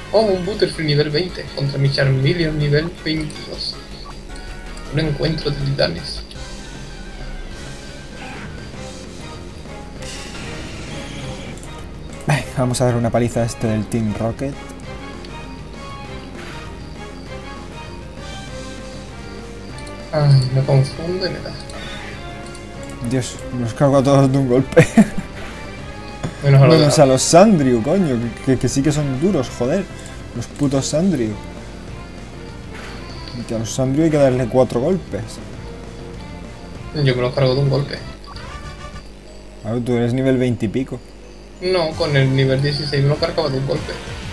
Oh, un Butterfree nivel 20 contra mi Charmeleon nivel 22. Un encuentro de titanes. Vamos a dar una paliza a este del Team Rocket. Ay, me confundo y me da. Dios, nos cargo a todos de un golpe. Menos a lo de Menos a los Sandrew, coño, que sí que son duros, joder. Los putos Sandrew. Que a los Sandrew hay que darle 4 golpes. Yo me lo cargo de un golpe. A ver, tú eres nivel 20 y pico. No, con el nivel 16 me lo cargaba de un golpe.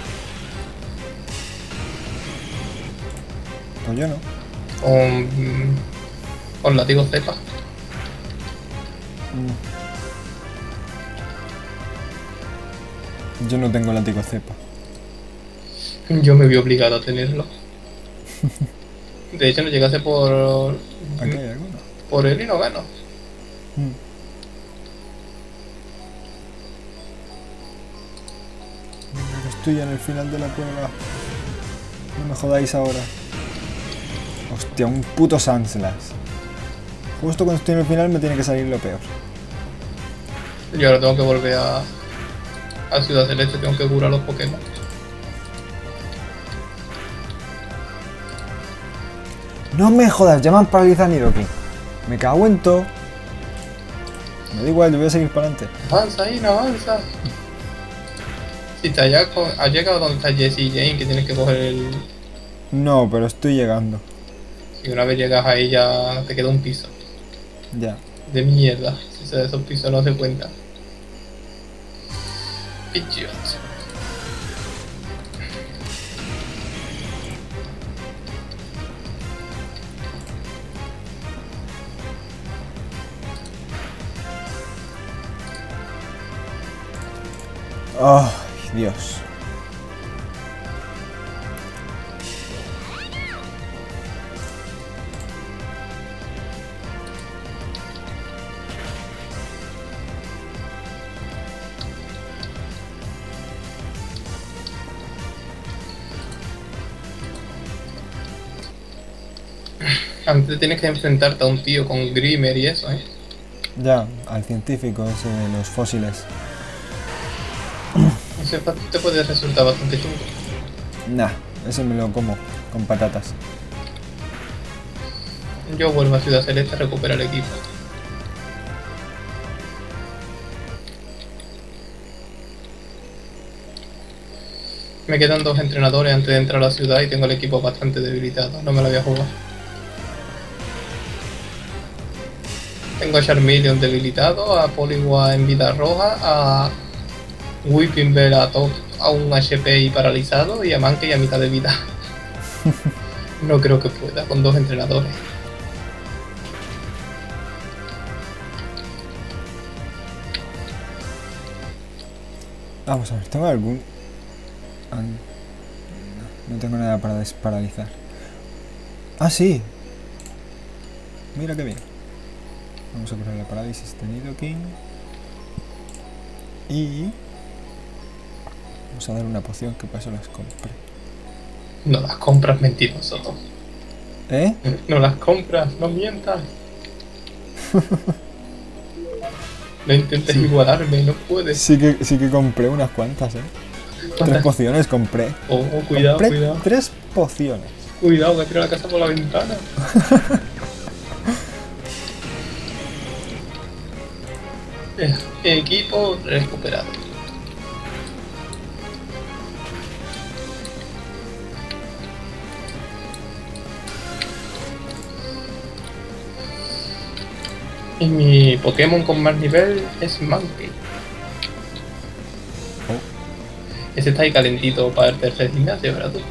Pues yo no. Con látigo cepa. Yo no tengo látigo cepa. Yo me vi obligado a tenerlo. De hecho, no llegase ¿Aquí hay alguno? por él y no gano. Venga, que estoy en el final de la prueba. No me jodáis ahora. Hostia, un puto Sandslash. Justo cuando estoy en el final me tiene que salir lo peor. Yo ahora tengo que volver a Ciudad Celeste, tengo que curar los Pokémon. No me jodas, ya me han paralizado a Nidoking. Me cago en todo. Me da igual, yo voy a seguir para adelante. Avanza ahí, no avanza. Si te has llegado donde está Jesse y Jane, que tienes que coger el... No, pero estoy llegando. Y una vez llegas ahí ya te queda un piso. Ya. De mierda. Si se de esos pisos no se cuenta. Idiot. Ay, Dios. Antes tienes que enfrentarte a un tío con Grimer y eso, Ya, al científico ese de los fósiles. Ese te puede resultar bastante chungo. Nah, ese me lo como con patatas. Yo vuelvo a Ciudad Celeste a recuperar el equipo. Me quedan 2 entrenadores antes de entrar a la ciudad y tengo el equipo bastante debilitado. No me lo voy a jugar. Tengo a Charmeleon debilitado, a Poliwag en vida roja, a Whipping Bell a un HP y paralizado y a Mankey a mitad de vida. No creo que pueda con 2 entrenadores. Vamos a ver, ¿tengo algún...? No tengo nada para desparalizar. ¡Ah, sí! Mira qué bien. Vamos a poner la parálisis de Nidoking. Y... vamos a dar una poción que para eso las compré. No las compras, mentiroso. ¿Eh? No las compras, no mientas. No intentes igualarme, no puedes. Sí que compré unas cuantas, ¿eh? 3 pociones compré. Oh, cuidado, Compré cuidado. 3 pociones. Cuidado, que tiro la casa por la ventana. Equipo recuperado. Y mi Pokémon con más nivel es Mankey. Ese está ahí calentito para el tercer gimnasio, ¿verdad tú?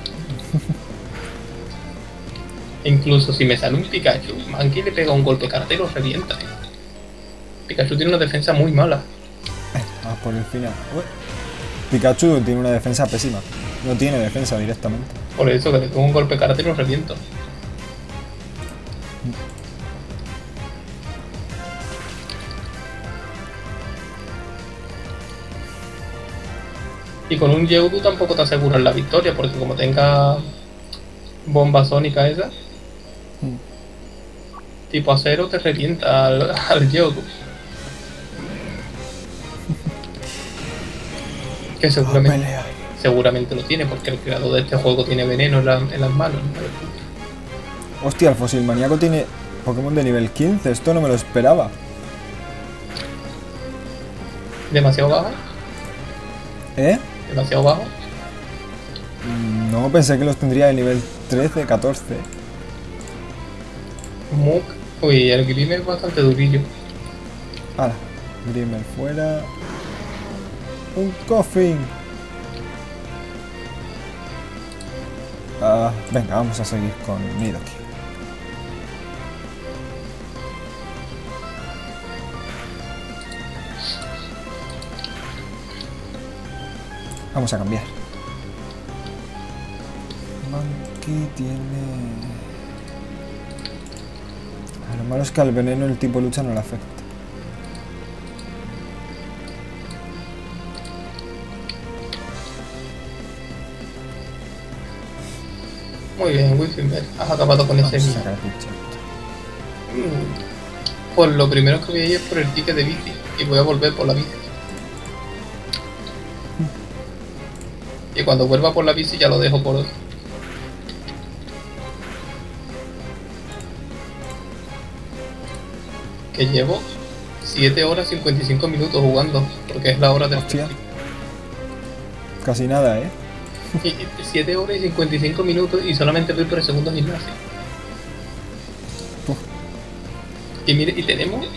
Incluso si me sale un Pikachu, Mankey le pega un golpe karate y lo revienta. Pikachu tiene una defensa muy mala. Ah, por el final. Ué. Pikachu tiene una defensa pésima. No tiene defensa directamente. Por eso que le pego un golpe karate y lo reviento. Y con un Geodude tampoco te aseguras la victoria, porque como tenga bomba sónica esa, Mm. tipo acero, te revienta al Geodude. Que Pelea. seguramente lo tiene, porque el creador de este juego tiene veneno en las manos, ¿no? Hostia, el Fósil Maníaco tiene Pokémon de nivel 15. Esto no me lo esperaba. Demasiado bajo, ¿Eh? demasiado bajo. No, pensé que los tendría de nivel 13, 14. Muk. Uy, el Grimer es bastante durillo. Hala, Grimer fuera. Un Coffin. Venga, vamos a seguir con Nidoking. Vamos a cambiar. Monkey tiene... Lo malo es que al veneno el tipo lucha no le afecta. Muy bien, Wifenberg, has acabado con ese Vamos a vídeo. sacar el pinche. Pues lo primero que voy a ir es por el ticket de bici y voy a volver por la bici. Y cuando vuelva por la bici ya lo dejo por otro. Que llevo 7 horas 55 minutos jugando, porque es la hora del Hostia. perfil. Casi nada, ¿eh? Y 7 horas y 55 minutos y solamente voy por el segundo gimnasio. Uf. Y mire, y tenemos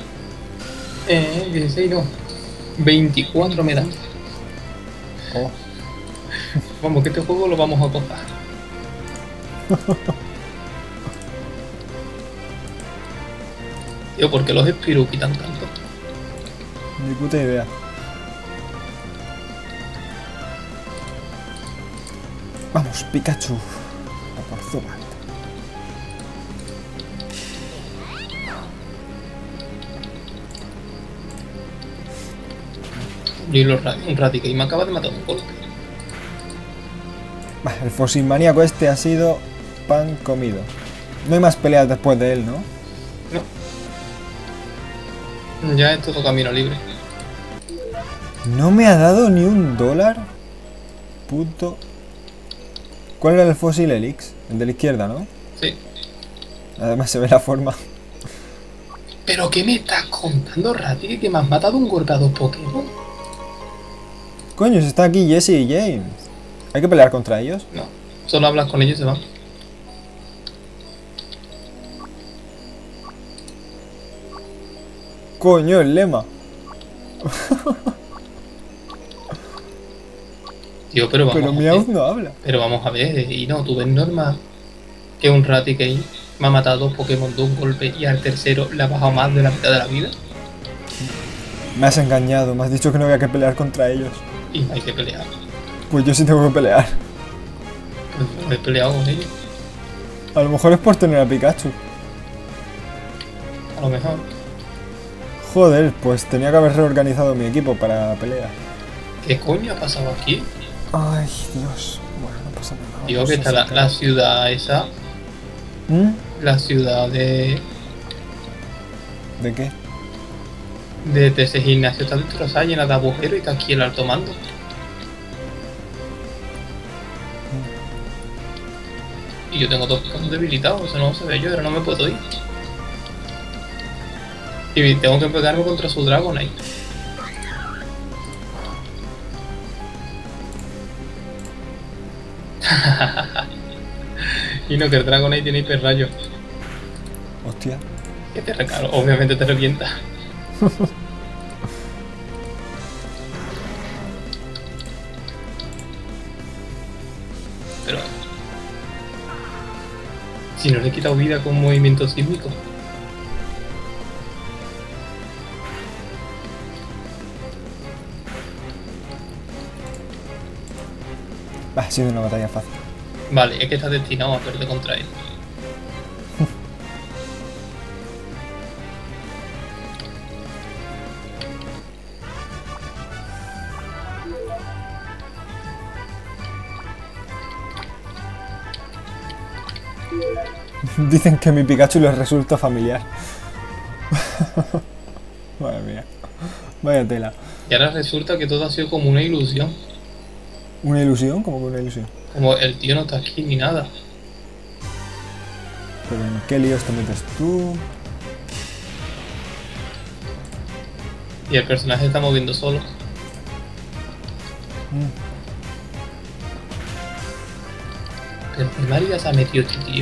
16 no, 24 medallas. Oh. Vamos, que este juego lo vamos a gozar. Tío, ¿por qué los Spirou quitan tanto? Ni puta idea. Vamos, Pikachu. A por Zubat. Un Raticate y me acaba de matar un golpe. Bah, el Fósil Maníaco este ha sido pan comido. No hay más peleas después de él, ¿no? No. Ya es todo camino libre. No me ha dado ni $1. Puto. ¿Cuál era el Fósil Helix? El de la izquierda, ¿no? Sí. Además se ve la forma. ¿Pero qué me estás contando, Raticate? ¿Que me has matado un golpe a 2 Pokémon? Coño, si está aquí Jesse y James. ¿Hay que pelear contra ellos? No. Solo hablas con ellos y se van. Coño, el lema. Tío, pero vamos Pero a ver. Meowth no habla. Pero vamos a ver, y no, tú ves normal que un Raticate me ha matado 2 Pokémon de un golpe y al tercero le ha bajado más de la mitad de la vida. Me has engañado, me has dicho que no había que pelear contra ellos. Y no hay que pelear. Pues yo sí tengo que pelear. Pues no he peleado con ellos, A lo mejor es por tener a Pikachu. a lo mejor. Joder, pues tenía que haber reorganizado mi equipo para la pelea. ¿Qué coño ha pasado aquí? Ay, Dios. Bueno, no pasa nada. Digo vamos que a está la sacar. ciudad esa, ¿Mm? la ciudad ¿De qué? de ese gimnasio está destrozada, llena de agujeros y está aquí el alto mando. Y yo tengo 2 Pokémon debilitados, eso no se ve yo, ahora no me puedo ir. Y tengo que pegarme contra su Dragonite. Y no, que el Dragonite tiene hiperrayo. Hostia. Que te recalo, obviamente te revienta. Pero si no le he quitado vida con movimiento sísmico. Ha sido una batalla fácil. Vale, es que está destinado a perder contra él. Dicen que mi Pikachu les resulta familiar. Madre mía. Vaya tela. Y ahora resulta que todo ha sido como una ilusión. ¿Una ilusión? ¿Cómo que una ilusión? Como el tío no está aquí ni nada. ¿Pero en qué líos te metes tú? Y el personaje se está moviendo solo. Pero ¿qué Mario se ha metido este tío?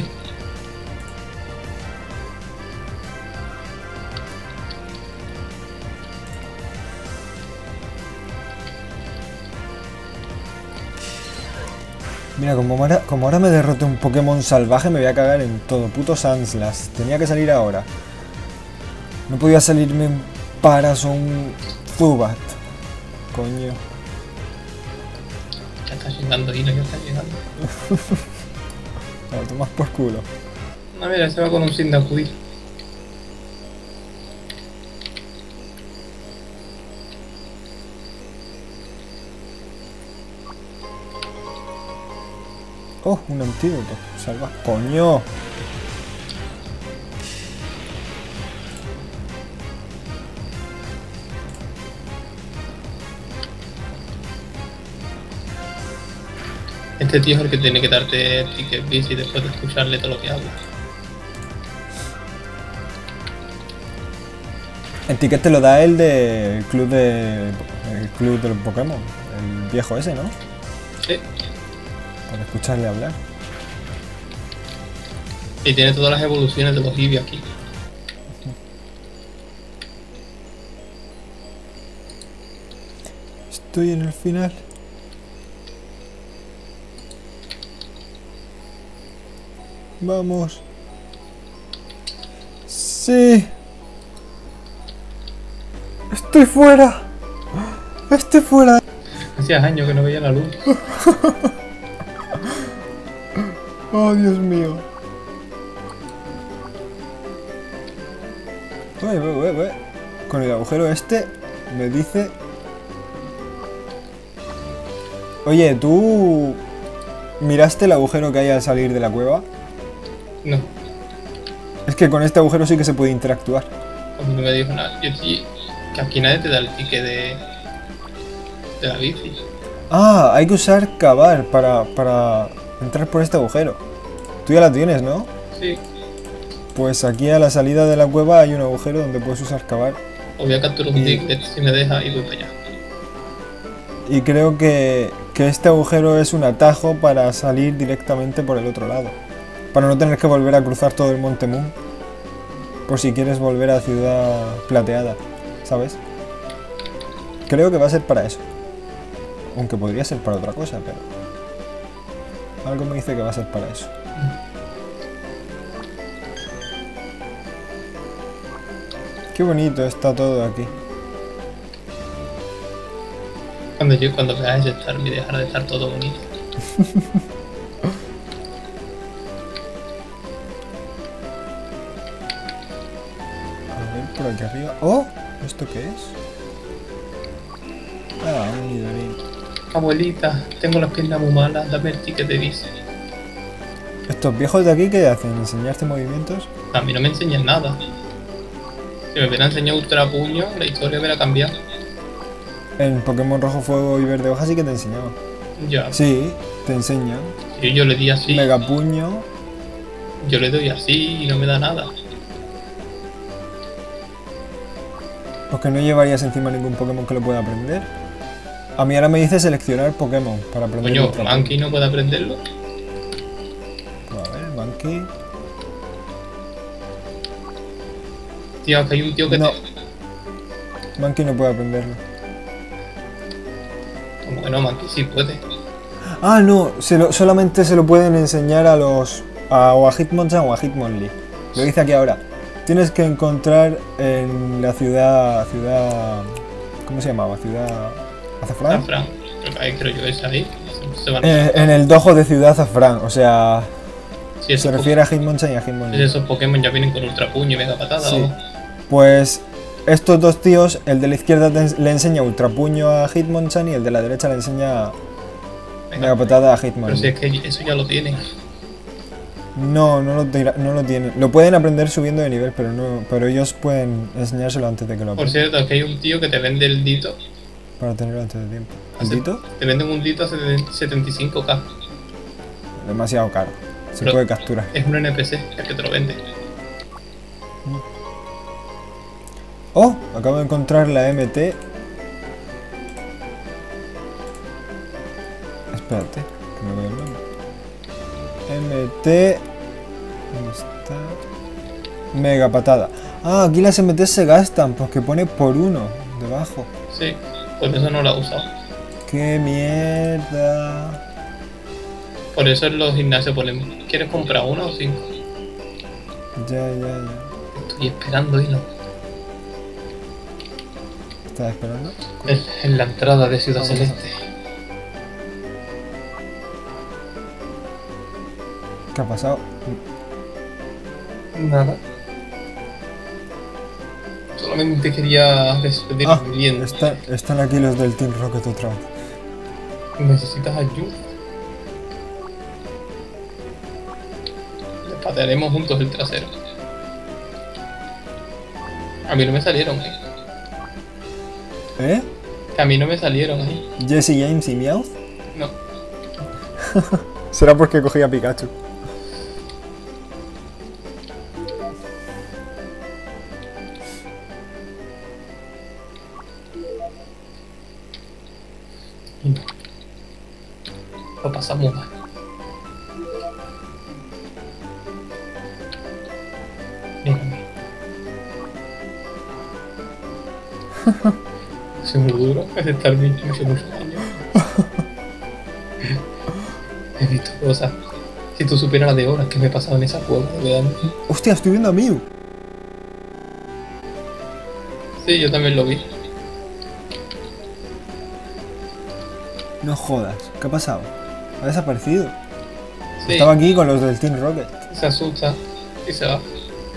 Mira, como ahora me derrote un Pokémon salvaje, me voy a cagar en todo. Puto Sanslas. Tenía que salir ahora. No podía salirme un Paras o un Zubat. Coño. Ya está llegando, Hino, ya está llegando. Lo tomas por culo. No, mira, se va con un Cyndaquil. Oh, un antídoto. Salva. ¡Coño! Este tío es el que tiene que darte el ticket bici después de escucharle todo lo que habla. El ticket te lo da el del club de... El club de los Pokémon. El viejo ese, ¿no? Sí. Para escucharle hablar. Y tiene todas las evoluciones de los Eevee aquí. Estoy en el final. Vamos. Sí. Estoy fuera. Estoy fuera. Hacía años que no veía la luz. Oh, Dios mío. Ué. Con el agujero este me dice... Oye, ¿tú miraste el agujero que hay al salir de la cueva? No, Es que con este agujero sí que se puede interactuar. a mí no me dijo nada. Yo sí, que aquí nadie te da el ticket de la bici. Ah, hay que usar cavar para entrar por este agujero. Tú ya la tienes, ¿no? Sí. Pues aquí a la salida de la cueva hay un agujero donde puedes usar cavar. O voy a capturar un ticket si me deja y voy para allá. Y creo que este agujero es un atajo para salir directamente por el otro lado. Para no tener que volver a cruzar todo el Monte Moon. Por si quieres volver a Ciudad Plateada, ¿sabes? Creo que va a ser para eso. Aunque podría ser para otra cosa, pero... Algo me dice que va a ser para eso. Qué bonito está todo aquí. Cuando veas ese estar y dejar de estar todo bonito. A ver, por aquí arriba... ¡Oh! ¿Esto qué es? Ah, un Nidorin. Abuelita, tengo las piernas muy malas, dame el ticket de bici. ¿Estos viejos de aquí qué hacen? ¿Enseñarte movimientos? A mí no me enseñan nada. Si me hubiera enseñado Ultra Puño, la historia hubiera cambiado. En Pokémon Rojo, Fuego y Verde Hoja sí que te enseñaban. Ya. Sí, te enseñan. Si yo le di así, Mega Puño. yo le doy así y no me da nada. Porque no llevarías encima ningún Pokémon que lo pueda aprender. A mí ahora me dice seleccionar Pokémon para aprender. Coño, Ultra Monkey no puede aprenderlo. Puño. A ver, Monkey. Tío, que hay un tío que No. Monkey no puede aprenderlo. Como que no, Monkey sí puede. Ah, no, solamente se lo pueden enseñar a los... o a Hitmonchan o a Hitmonlee. Lo dice aquí ahora. Tienes que encontrar en la ciudad... ¿Cómo se llamaba? ¿Ciudad Azafrán? Fran, creo yo es ahí. Se van En el dojo de Ciudad Azafrán, o sea... sí, Se esos refiere a Hitmonchan y a Hitmonlee. esos Pokémon ya vienen con Ultra Puño y Mega Patada. Sí. ¿O? Pues estos dos tíos, el de la izquierda le enseña Ultra Puño a Hitmonchan y el de la derecha le enseña Mega Patada a Pero si Hitmonlee. es que eso ya lo tienen. No, no lo tienen. Lo pueden aprender subiendo de nivel, pero ellos pueden enseñárselo antes de que lo Por aprendan. cierto, aquí hay un tío que te vende el dito. Para tenerlo antes de tiempo. ¿El dito? Te venden un dito a 75k. Demasiado caro. Se Pero puede capturar. es un NPC el que te lo vende. Oh, acabo de encontrar la MT. Espérate, que no veo el nombre. MT. ¿Dónde está? Mega patada. Ah, aquí las MT se gastan porque pone por uno debajo. Sí, por eso no la he usado. ¡Qué mierda! Por eso en los gimnasios ponen, ¿quieres comprar uno o 5? Ya. Estoy esperando y no. ¿Estás esperando? En la entrada de Ciudad Vamos. Celeste. ¿Qué ha pasado? Nada. Solamente quería despedirme bien. Están aquí los del Team Rocket otra vez. ¿Necesitas ayuda? Le patearemos juntos el trasero. A mí no me salieron ahí. ¿Eh? Que a mí no me salieron ahí. ¿Jesse James y Meowth? No. Será porque cogía Pikachu. Lo pasamos mal. Mírame. Hace muy duro, es estar muchos años. He visto cosas. Si tú supieras la de horas que me he pasado en esa cueva de verano. ¡Hostia, estoy viendo a Mew! Sí, yo también lo vi. No jodas, ¿qué ha pasado? ¿Ha desaparecido? Sí, Estaba aquí con los del Team Rocket. se asusta y se va.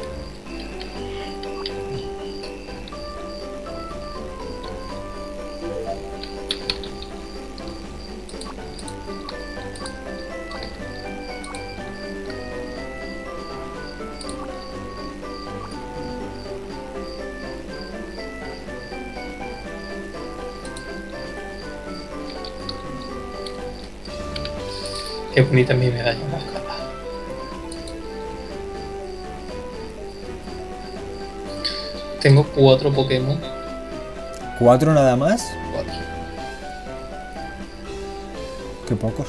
Qué bonita mi medalla moscada. Tengo 4 Pokémon. ¿4 nada más? 4. Qué pocos.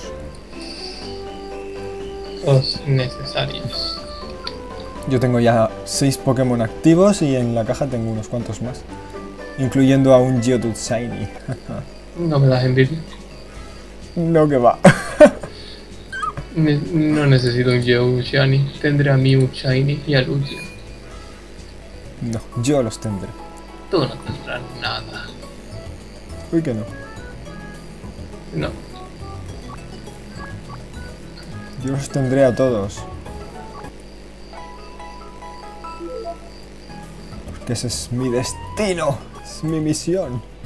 Los necesarios. Yo tengo ya 6 Pokémon activos y en la caja tengo unos cuantos más. Incluyendo a un Geodude Shiny. No me das envidia. No, que va. No necesito un Geodude Shiny. Tendré a Mew Shiny y a Lugia. No, yo los tendré. Tú no tendrás nada. Uy, que no. No. Yo los tendré a todos. Porque ese es mi destino. Es mi misión.